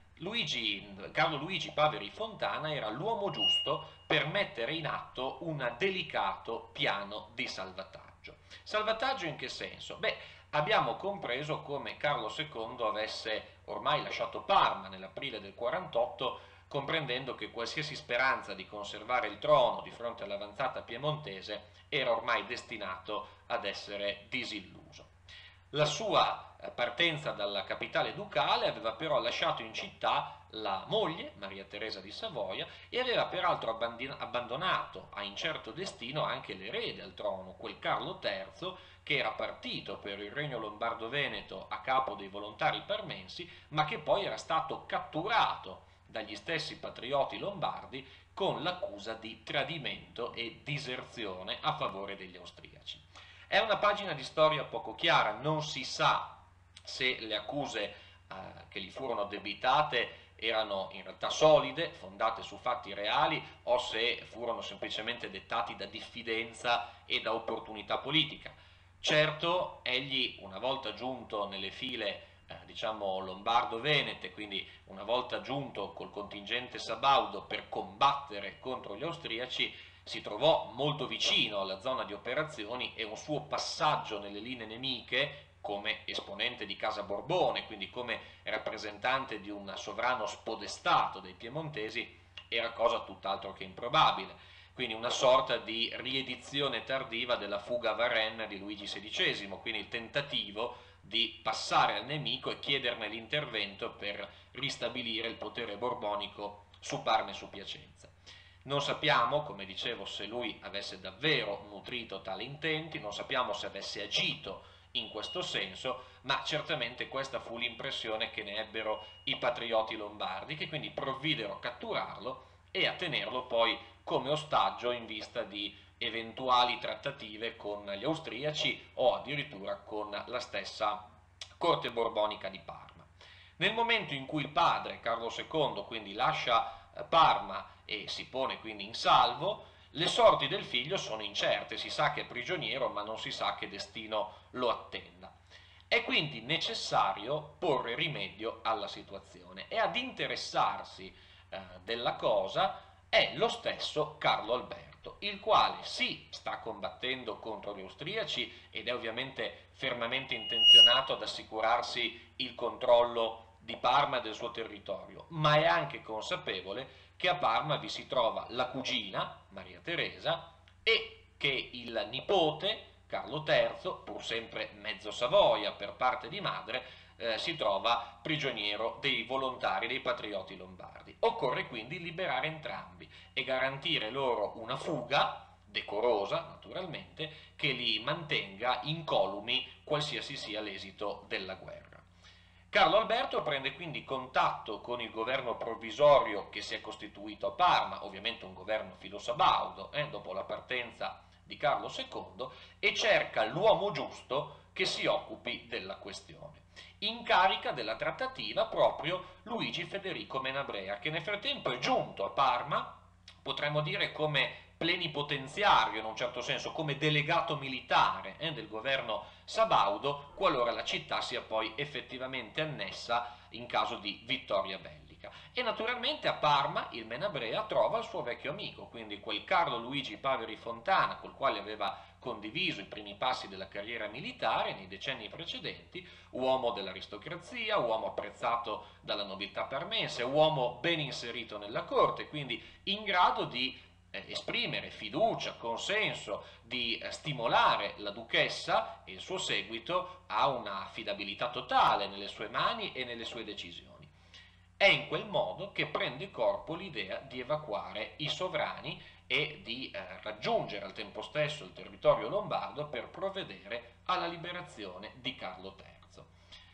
Luigi, Carlo Luigi Paveri Fontana era l'uomo giusto per mettere in atto un delicato piano di salvataggio. Salvataggio in che senso? Beh, abbiamo compreso come Carlo secondo avesse ormai lasciato Parma nell'aprile del quarantotto, comprendendo che qualsiasi speranza di conservare il trono di fronte all'avanzata piemontese era ormai destinato ad essere disilluso. La sua partenza dalla capitale ducale aveva però lasciato in città la moglie, Maria Teresa di Savoia, e aveva peraltro abbandonato a incerto destino anche l'erede al trono, quel Carlo terzo, che era partito per il regno lombardo-veneto a capo dei volontari parmensi, ma che poi era stato catturato dagli stessi patrioti lombardi con l'accusa di tradimento e diserzione a favore degli austriaci. È una pagina di storia poco chiara, non si sa se le accuse eh, che gli furono addebitate erano in realtà solide, fondate su fatti reali, o se furono semplicemente dettati da diffidenza e da opportunità politica. Certo, egli, una volta giunto nelle file eh, diciamo lombardo-venete, quindi una volta giunto col contingente sabaudo per combattere contro gli austriaci, si trovò molto vicino alla zona di operazioni e un suo passaggio nelle linee nemiche come esponente di Casa Borbone, quindi come rappresentante di un sovrano spodestato dei piemontesi, era cosa tutt'altro che improbabile. Quindi una sorta di riedizione tardiva della fuga a Varennes di Luigi sedicesimo, quindi il tentativo di passare al nemico e chiederne l'intervento per ristabilire il potere borbonico su Parma e su Piacenza. Non sappiamo, come dicevo, se lui avesse davvero nutrito tali intenti, non sappiamo se avesse agito in questo senso, ma certamente questa fu l'impressione che ne ebbero i patrioti lombardi, che quindi provvidero a catturarlo e a tenerlo poi come ostaggio in vista di eventuali trattative con gli austriaci o addirittura con la stessa corte borbonica di Parma. Nel momento in cui il padre, Carlo secondo, quindi lascia Parma e si pone quindi in salvo, le sorti del figlio sono incerte, si sa che è prigioniero ma non si sa che destino lo attenda. È quindi necessario porre rimedio alla situazione e ad interessarsi eh, della cosa è lo stesso Carlo Alberto, il quale sì sta combattendo contro gli austriaci ed è ovviamente fermamente intenzionato ad assicurarsi il controllo di Parma e del suo territorio, ma è anche consapevole che a Parma vi si trova la cugina, Maria Teresa, e che il nipote, Carlo terzo, pur sempre mezzo Savoia per parte di madre, eh, si trova prigioniero dei volontari, dei patrioti lombardi. Occorre quindi liberare entrambi e garantire loro una fuga decorosa, naturalmente, che li mantenga incolumi qualsiasi sia l'esito della guerra. Carlo Alberto prende quindi contatto con il governo provvisorio che si è costituito a Parma, ovviamente un governo filosabaudo, eh, dopo la partenza di Carlo secondo, e cerca l'uomo giusto che si occupi della questione. In carica della trattativa proprio Luigi Federico Menabrea, che nel frattempo è giunto a Parma, potremmo dire come plenipotenziario in un certo senso, come delegato militare eh, del governo sabaudo, qualora la città sia poi effettivamente annessa in caso di vittoria bellica. E naturalmente a Parma il Menabrea trova il suo vecchio amico, quindi quel Carlo Luigi Paveri Fontana, col quale aveva condiviso i primi passi della carriera militare nei decenni precedenti, uomo dell'aristocrazia, uomo apprezzato dalla nobiltà parmense, uomo ben inserito nella corte, quindi in grado di eh, esprimere fiducia, consenso, di eh, stimolare la duchessa e il suo seguito a una affidabilità totale nelle sue mani e nelle sue decisioni. È in quel modo che prende corpo l'idea di evacuare i sovrani e di eh, raggiungere al tempo stesso il territorio lombardo per provvedere alla liberazione di Carlo terzo.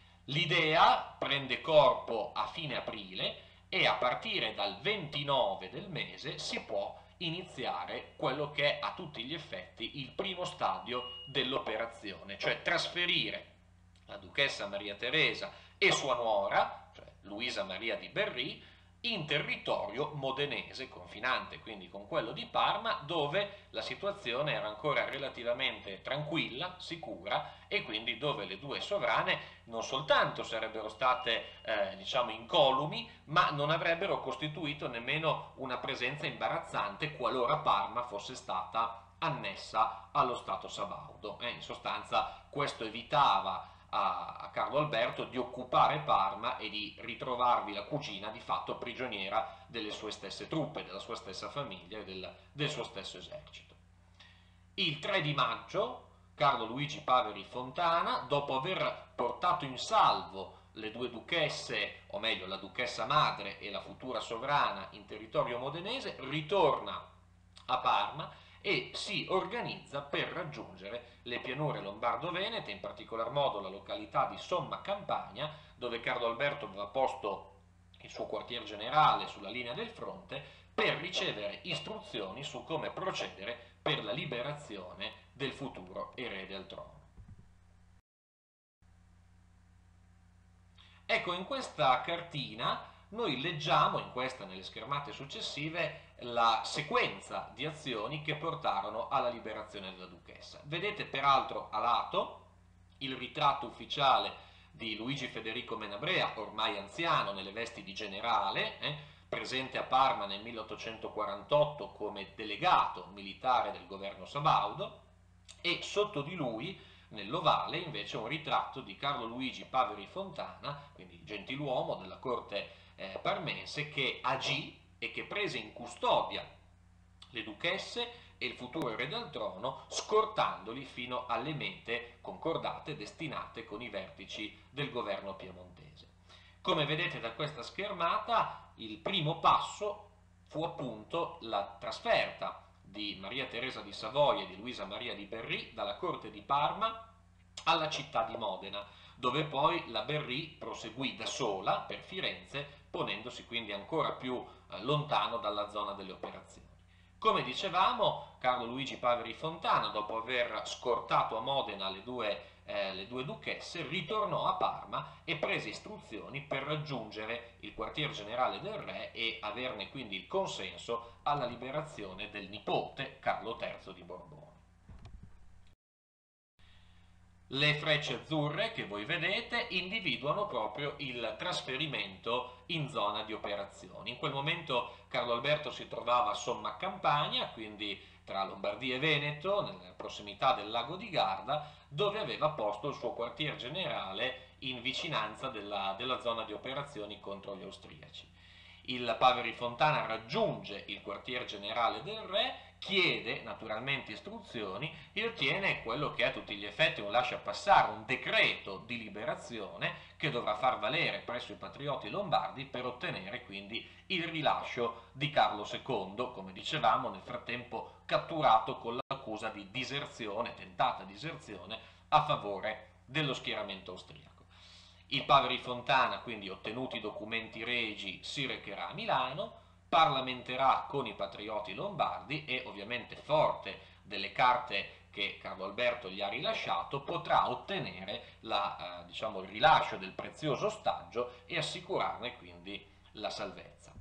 L'idea prende corpo a fine aprile e a partire dal ventinove del mese si può iniziare quello che è a tutti gli effetti il primo stadio dell'operazione, cioè trasferire la duchessa Maria Teresa e sua nuora, cioè Luisa Maria di Berry, in territorio modenese, confinante quindi con quello di Parma, dove la situazione era ancora relativamente tranquilla, sicura, e quindi dove le due sovrane non soltanto sarebbero state, eh, diciamo, incolumi, ma non avrebbero costituito nemmeno una presenza imbarazzante qualora Parma fosse stata annessa allo Stato sabaudo. Eh, in sostanza questo evitava a Carlo Alberto di occupare Parma e di ritrovarvi la cugina di fatto prigioniera delle sue stesse truppe, della sua stessa famiglia e del, del suo stesso esercito. Il tre di maggio Carlo Luigi Paveri Fontana, dopo aver portato in salvo le due duchesse, o meglio la duchessa madre e la futura sovrana in territorio modenese, ritorna a Parma e si organizza per raggiungere le pianure lombardo-venete, in particolar modo la località di Somma Campagna, dove Carlo Alberto aveva posto il suo quartier generale sulla linea del fronte, per ricevere istruzioni su come procedere per la liberazione del futuro erede al trono. Ecco, in questa cartina noi leggiamo, in questa e nelle schermate successive, la sequenza di azioni che portarono alla liberazione della duchessa. Vedete peraltro a lato il ritratto ufficiale di Luigi Federico Menabrea, ormai anziano nelle vesti di generale, eh, presente a Parma nel milleottocentoquarantotto come delegato militare del governo sabaudo, e sotto di lui nell'ovale invece un ritratto di Carlo Luigi Paveri Fontana, quindi gentiluomo della corte eh, parmense, che agì e che prese in custodia le duchesse e il futuro erede al trono, scortandoli fino alle mete concordate, destinate con i vertici del governo piemontese. Come vedete da questa schermata, il primo passo fu appunto la trasferta di Maria Teresa di Savoia e di Luisa Maria di Berry dalla corte di Parma alla città di Modena, dove poi la Berry proseguì da sola per Firenze, ponendosi quindi ancora più eh, lontano dalla zona delle operazioni. Come dicevamo, Carlo Luigi Paveri Fontana, dopo aver scortato a Modena le due, eh, le due duchesse, ritornò a Parma e prese istruzioni per raggiungere il quartier generale del re e averne quindi il consenso alla liberazione del nipote Carlo terzo di Borbone. Le frecce azzurre che voi vedete individuano proprio il trasferimento in zona di operazioni. In quel momento Carlo Alberto si trovava a Somma Campagna, quindi tra Lombardia e Veneto, nella prossimità del lago di Garda, dove aveva posto il suo quartier generale in vicinanza della, della zona di operazioni contro gli austriaci. Il Paveri Fontana raggiunge il quartier generale del re, chiede naturalmente istruzioni e ottiene quello che è a tutti gli effetti un lasciapassare, un decreto di liberazione che dovrà far valere presso i patrioti lombardi per ottenere quindi il rilascio di Carlo secondo, come dicevamo, nel frattempo catturato con l'accusa di diserzione, tentata diserzione, a favore dello schieramento austriaco. Il Paveri Fontana, quindi ottenuti i documenti regi, si recherà a Milano, parlamenterà con i patrioti lombardi e ovviamente forte delle carte che Carlo Alberto gli ha rilasciato potrà ottenere la, eh, diciamo, il rilascio del prezioso ostaggio e assicurarne quindi la salvezza.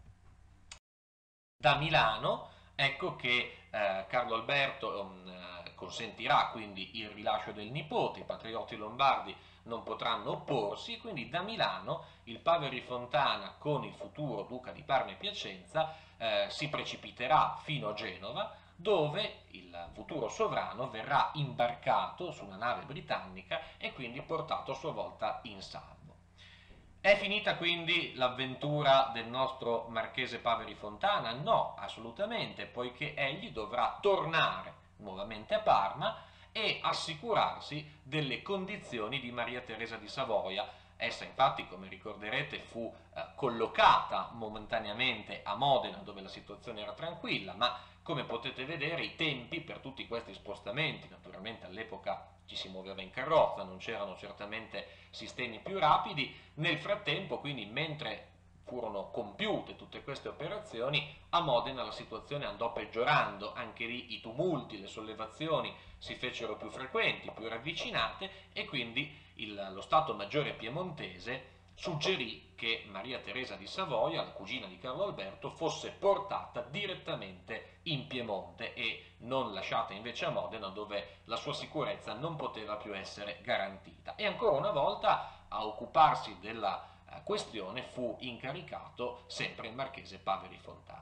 Da Milano ecco che eh, Carlo Alberto um, consentirà quindi il rilascio del nipote, i patrioti lombardi non potranno opporsi, e quindi da Milano il Paveri Fontana con il futuro duca di Parma e Piacenza eh, si precipiterà fino a Genova, dove il futuro sovrano verrà imbarcato su una nave britannica e quindi portato a sua volta in salvo. È finita quindi l'avventura del nostro marchese Paveri Fontana? No, assolutamente, poiché egli dovrà tornare nuovamente a Parma e assicurarsi delle condizioni di Maria Teresa di Savoia. Essa infatti, come ricorderete, fu eh, collocata momentaneamente a Modena, dove la situazione era tranquilla, ma come potete vedere i tempi per tutti questi spostamenti, naturalmente all'epoca ci si muoveva in carrozza, non c'erano certamente sistemi più rapidi, nel frattempo, quindi mentre furono compiute tutte queste operazioni, a Modena la situazione andò peggiorando, anche lì i tumulti, le sollevazioni si fecero più frequenti, più ravvicinate e quindi il, lo Stato Maggiore piemontese suggerì che Maria Teresa di Savoia, la cugina di Carlo Alberto, fosse portata direttamente in Piemonte e non lasciata invece a Modena, dove la sua sicurezza non poteva più essere garantita. E ancora una volta a occuparsi della eh, questione fu incaricato sempre il marchese Paveri Fontana.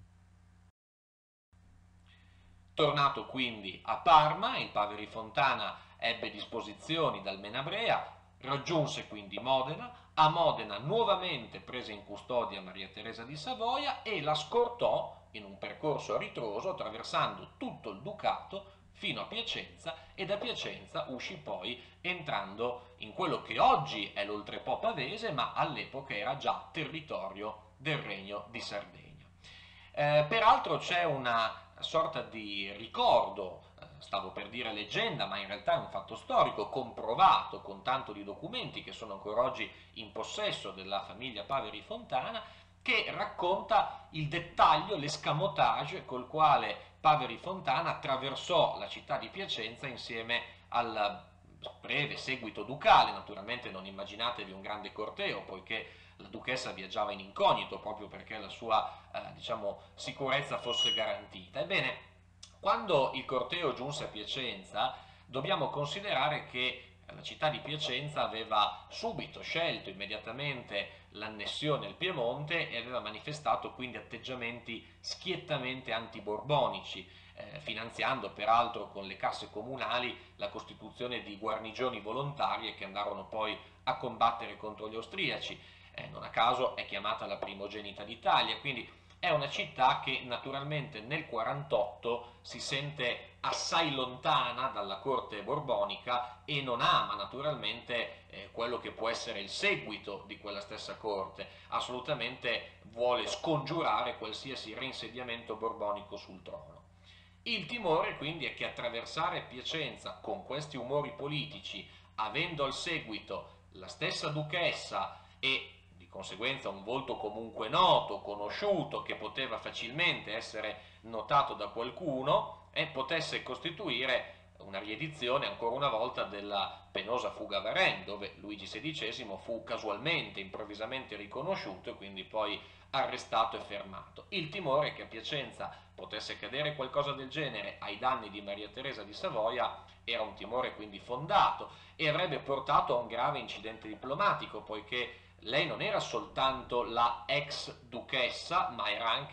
Tornato quindi a Parma, il Paveri Fontana ebbe disposizioni dal Menabrea, raggiunse quindi Modena, a Modena nuovamente prese in custodia Maria Teresa di Savoia e la scortò in un percorso a ritroso attraversando tutto il ducato fino a Piacenza e da Piacenza uscì poi entrando in quello che oggi è l'oltrepo pavese ma all'epoca era già territorio del Regno di Sardegna. Eh, peraltro c'è una sorta di ricordo, eh, stavo per dire leggenda, ma in realtà è un fatto storico, comprovato con tanto di documenti che sono ancora oggi in possesso della famiglia Paveri Fontana, che racconta il dettaglio, l'escamotage col quale Paveri Fontana attraversò la città di Piacenza insieme al breve seguito ducale. Naturalmente non immaginatevi un grande corteo, poiché la duchessa viaggiava in incognito proprio perché la sua eh, diciamo, sicurezza fosse garantita. Ebbene, quando il corteo giunse a Piacenza, dobbiamo considerare che la città di Piacenza aveva subito scelto immediatamente l'annessione al Piemonte e aveva manifestato quindi atteggiamenti schiettamente antiborbonici, eh, finanziando peraltro con le casse comunali la costituzione di guarnigioni volontarie che andarono poi a combattere contro gli austriaci. Eh, non a caso è chiamata la primogenita d'Italia, quindi è una città che naturalmente nel quarantotto si sente assai lontana dalla corte borbonica e non ama naturalmente eh, quello che può essere il seguito di quella stessa corte, assolutamente vuole scongiurare qualsiasi reinsediamento borbonico sul trono. Il timore quindi è che attraversare Piacenza con questi umori politici, avendo al seguito la stessa duchessa e di conseguenza un volto comunque noto, conosciuto, che poteva facilmente essere notato da qualcuno, e potesse costituire una riedizione ancora una volta della penosa fuga a Varennes, dove Luigi sedicesimo fu casualmente, improvvisamente riconosciuto e quindi poi arrestato e fermato. Il timore che a Piacenza potesse cadere qualcosa del genere ai danni di Maria Teresa di Savoia era un timore quindi fondato e avrebbe portato a un grave incidente diplomatico, poiché lei non era soltanto la ex duchessa, ma era anche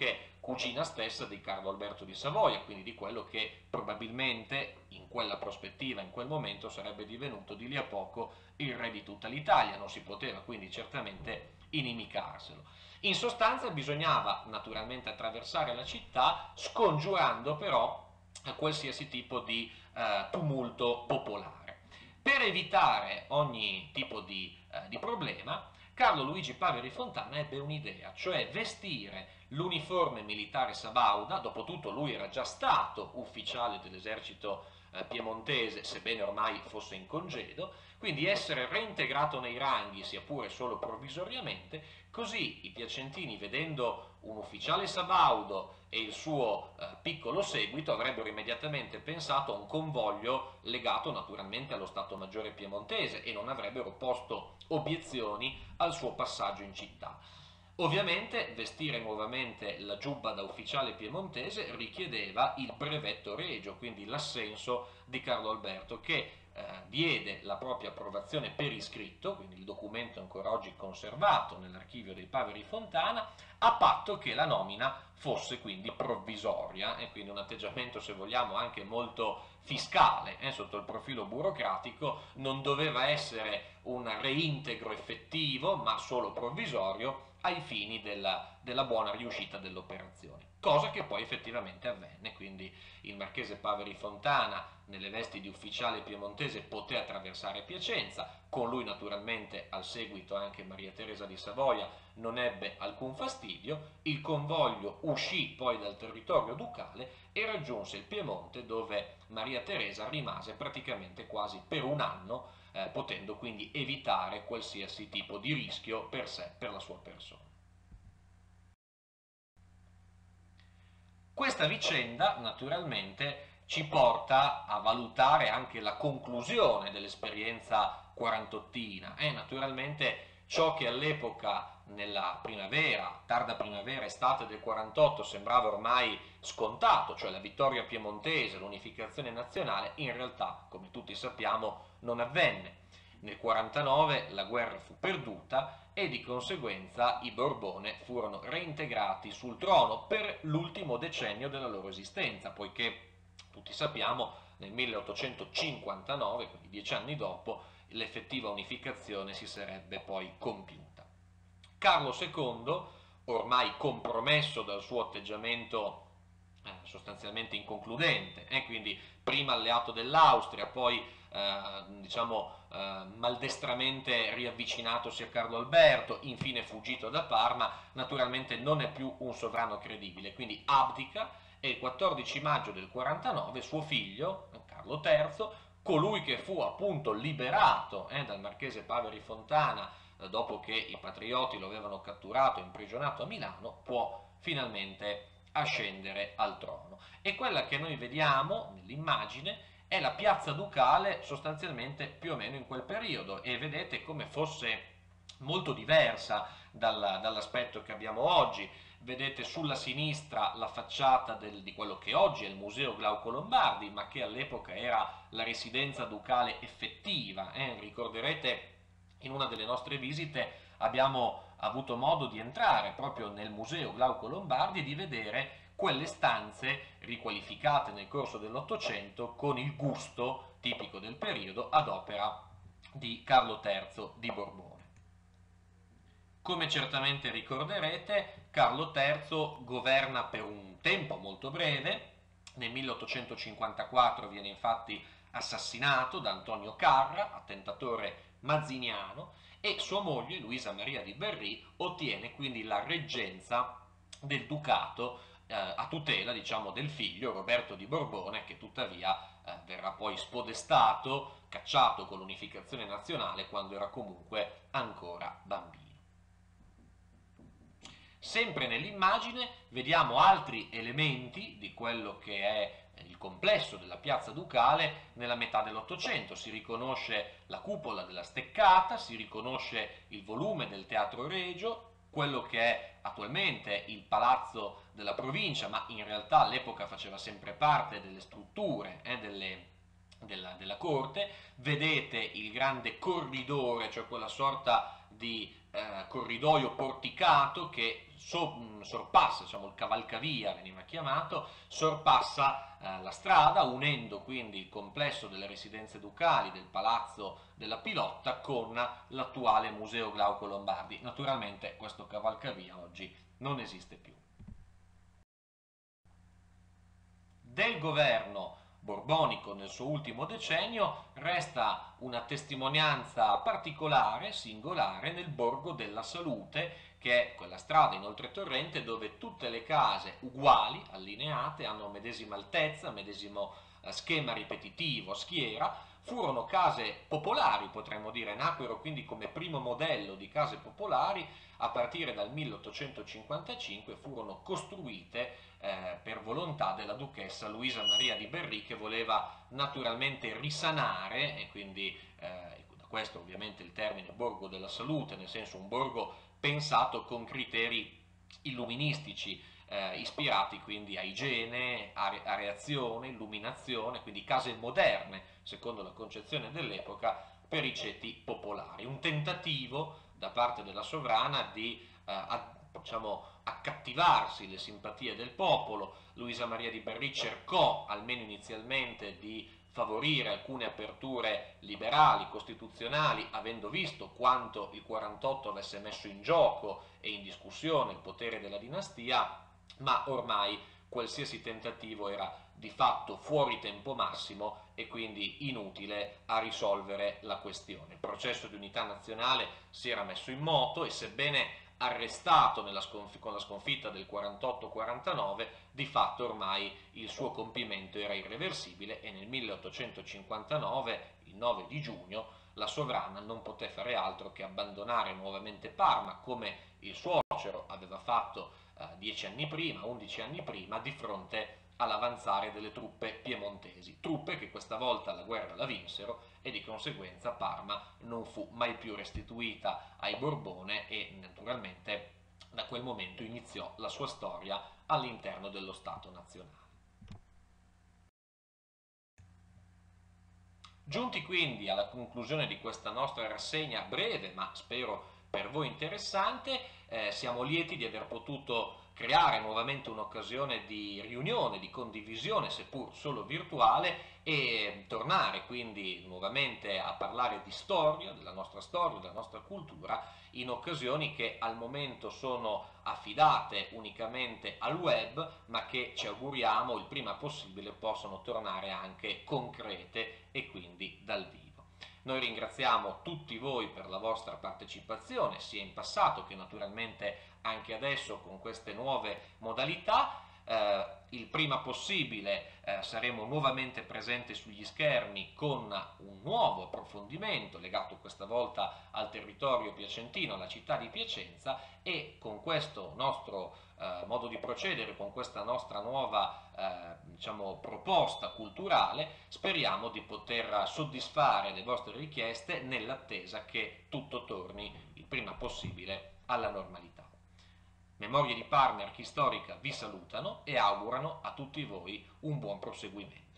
cugina stessa di Carlo Alberto di Savoia, quindi di quello che probabilmente in quella prospettiva, in quel momento, sarebbe divenuto di lì a poco il re di tutta l'Italia, non si poteva quindi certamente inimicarselo. In sostanza bisognava naturalmente attraversare la città, scongiurando però qualsiasi tipo di eh, tumulto popolare. Per evitare ogni tipo di, eh, di problema, Carlo Luigi Paveri Fontana ebbe un'idea, cioè vestire l'uniforme militare sabauda. Dopotutto lui era già stato ufficiale dell'esercito eh, piemontese, sebbene ormai fosse in congedo, quindi essere reintegrato nei ranghi, sia pure solo provvisoriamente. Così i piacentini, vedendo un ufficiale sabaudo e il suo eh, piccolo seguito, avrebbero immediatamente pensato a un convoglio legato naturalmente allo Stato Maggiore piemontese e non avrebbero posto obiezioni al suo passaggio in città. Ovviamente vestire nuovamente la giubba da ufficiale piemontese richiedeva il brevetto regio, quindi l'assenso di Carlo Alberto, che eh, diede la propria approvazione per iscritto, quindi il documento è ancora oggi conservato nell'archivio dei Paveri Fontana, a patto che la nomina fosse quindi provvisoria, e quindi un atteggiamento, se vogliamo, anche molto fiscale, eh, sotto il profilo burocratico. Non doveva essere un reintegro effettivo, ma solo provvisorio ai fini della, della buona riuscita dell'operazione, cosa che poi effettivamente avvenne. Quindi il marchese Paveri Fontana, nelle vesti di ufficiale piemontese, poté attraversare Piacenza, con lui naturalmente al seguito anche Maria Teresa di Savoia non ebbe alcun fastidio. Il convoglio uscì poi dal territorio ducale e raggiunse il Piemonte, dove Maria Teresa rimase praticamente quasi per un anno, eh, potendo quindi evitare qualsiasi tipo di rischio per sé, per la sua persona. Questa vicenda naturalmente ci porta a valutare anche la conclusione dell'esperienza quarantottina. È naturalmente ciò che all'epoca, nella primavera, tarda primavera, estate del quarantotto, sembrava ormai scontato, cioè la vittoria piemontese, l'unificazione nazionale, in realtà, come tutti sappiamo, non avvenne. Nel quarantanove la guerra fu perduta e di conseguenza i Borbone furono reintegrati sul trono per l'ultimo decennio della loro esistenza, poiché tutti sappiamo nel milleottocentocinquantanove, quindi dieci anni dopo, l'effettiva unificazione si sarebbe poi compiuta. Carlo secondo, ormai compromesso dal suo atteggiamento eh, sostanzialmente inconcludente, eh, quindi prima alleato dell'Austria, poi eh, diciamo eh, maldestramente riavvicinatosi a Carlo Alberto, infine fuggito da Parma, naturalmente non è più un sovrano credibile, quindi abdica, e il quattordici maggio del quarantanove suo figlio, Carlo terzo, colui che fu appunto liberato eh, dal marchese Paveri Fontana eh, dopo che i patrioti lo avevano catturato e imprigionato a Milano, può finalmente ascendere al trono. E quella che noi vediamo nell'immagine è la piazza ducale sostanzialmente più o meno in quel periodo, e vedete come fosse molto diversa dalla, dall'aspetto che abbiamo oggi. Vedete sulla sinistra la facciata del, di quello che oggi è il Museo Glauco Lombardi, ma che all'epoca era la residenza ducale effettiva. Eh? Ricorderete, in una delle nostre visite abbiamo avuto modo di entrare proprio nel Museo Glauco Lombardi e di vedere quelle stanze riqualificate nel corso dell'Ottocento con il gusto tipico del periodo ad opera di Carlo terzo di Borbone. Come certamente ricorderete, Carlo terzo governa per un tempo molto breve. Nel milleottocentocinquantaquattro viene infatti assassinato da Antonio Carra, attentatore mazziniano, e sua moglie Luisa Maria di Berry ottiene quindi la reggenza del ducato eh, a tutela, diciamo, del figlio Roberto di Borbone, che tuttavia eh, verrà poi spodestato, cacciato con l'unificazione nazionale quando era comunque ancora bambino. Sempre nell'immagine vediamo altri elementi di quello che è il complesso della piazza ducale nella metà dell'Ottocento. Si riconosce la cupola della Steccata, si riconosce il volume del Teatro Regio, quello che è attualmente il palazzo della provincia, ma in realtà all'epoca faceva sempre parte delle strutture, eh, delle, della, della corte, vedete il grande corridore, cioè quella sorta di eh, corridoio porticato che so, mh, sorpassa, diciamo il cavalcavia veniva chiamato, sorpassa eh, la strada, unendo quindi il complesso delle residenze ducali del Palazzo della Pilotta con l'attuale Museo Glauco Lombardi. Naturalmente questo cavalcavia oggi non esiste più. Del governo borbonico nel suo ultimo decennio resta una testimonianza particolare, singolare, nel Borgo della Salute, che è quella strada in oltretorrente dove tutte le case uguali, allineate, hanno medesima altezza, medesimo eh, schema ripetitivo, schiera, furono case popolari, potremmo dire, nacquero quindi come primo modello di case popolari a partire dal milleottocentocinquantacinque, furono costruite eh, per volontà della duchessa Luisa Maria di Berry, che voleva naturalmente risanare, e quindi eh, da questo ovviamente il termine Borgo della Salute, nel senso un borgo pensato con criteri illuministici, eh, ispirati quindi a igiene, areazione, illuminazione, quindi case moderne, secondo la concezione dell'epoca, per i ceti popolari. Un tentativo da parte della sovrana di eh, a, diciamo, accattivarsi le simpatie del popolo. Luisa Maria di Berry cercò, almeno inizialmente, di favorire alcune aperture liberali, costituzionali, avendo visto quanto il quarantotto avesse messo in gioco e in discussione il potere della dinastia, ma ormai qualsiasi tentativo era di fatto fuori tempo massimo e quindi inutile a risolvere la questione. Il processo di unità nazionale si era messo in moto e, sebbene arrestato nella sconf- con la sconfitta del quarantotto quarantanove, di fatto ormai il suo compimento era irreversibile e nel milleottocentocinquantanove, il nove di giugno, la sovrana non poté fare altro che abbandonare nuovamente Parma, come il suocero aveva fatto eh, dieci anni prima, undici anni prima, di fronte all'avanzare delle truppe piemontesi, truppe che questa volta la guerra la vinsero e di conseguenza Parma non fu mai più restituita ai Borbone e naturalmente da quel momento iniziò la sua storia all'interno dello Stato nazionale. Giunti quindi alla conclusione di questa nostra rassegna breve, ma spero per voi interessante, eh, siamo lieti di aver potuto creare nuovamente un'occasione di riunione, di condivisione, seppur solo virtuale, e tornare quindi nuovamente a parlare di storia, della nostra storia, della nostra cultura, in occasioni che al momento sono affidate unicamente al web, ma che ci auguriamo il prima possibile possano tornare anche concrete e quindi dal vivo. Noi ringraziamo tutti voi per la vostra partecipazione, sia in passato che naturalmente anche adesso con queste nuove modalità. Eh, il prima possibile eh, saremo nuovamente presenti sugli schermi con un nuovo approfondimento legato questa volta al territorio piacentino, alla città di Piacenza, e con questo nostro eh, modo di procedere, con questa nostra nuova eh, diciamo, proposta culturale, speriamo di poter soddisfare le vostre richieste nell'attesa che tutto torni il prima possibile alla normalità. Memorie di Parma e Archistorica vi salutano e augurano a tutti voi un buon proseguimento.